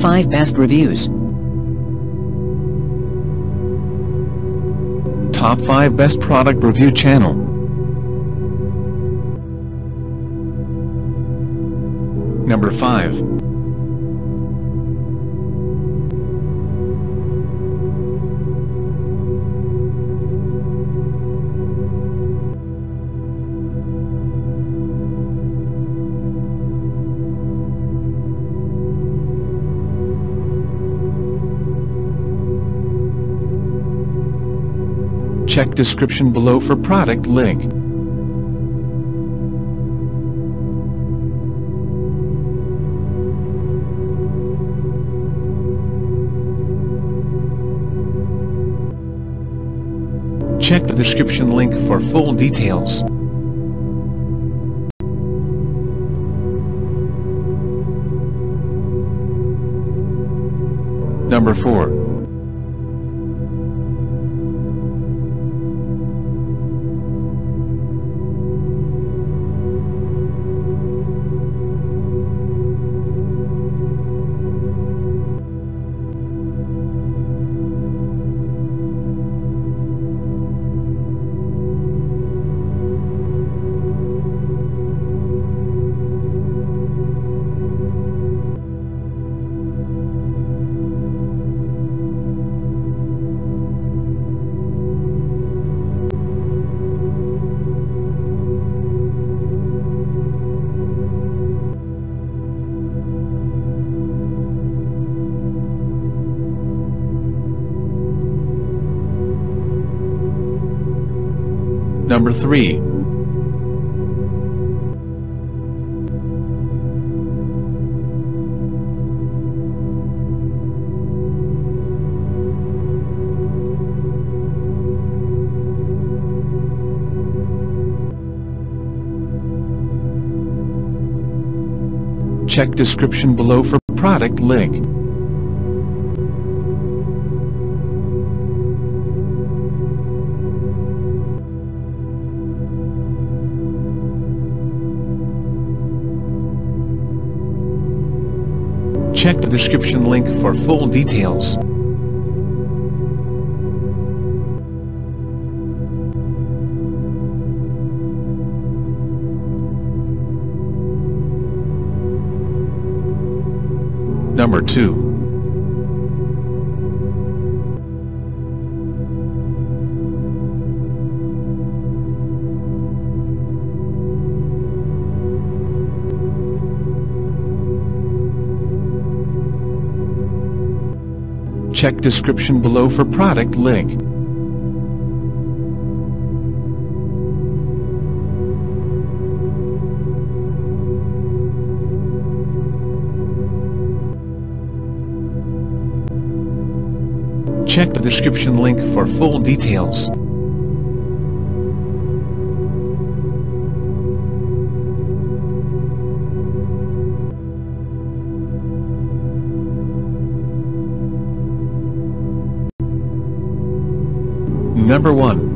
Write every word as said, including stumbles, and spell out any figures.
five Best Reviews. Top five Best Product Review Channel. Number five. Check description below for product link. Check the description link for full details. Number four. Number three. Check description below for product link. Check the description link for full details. Number two. Check description below for product link. Check the description link for full details. Number one.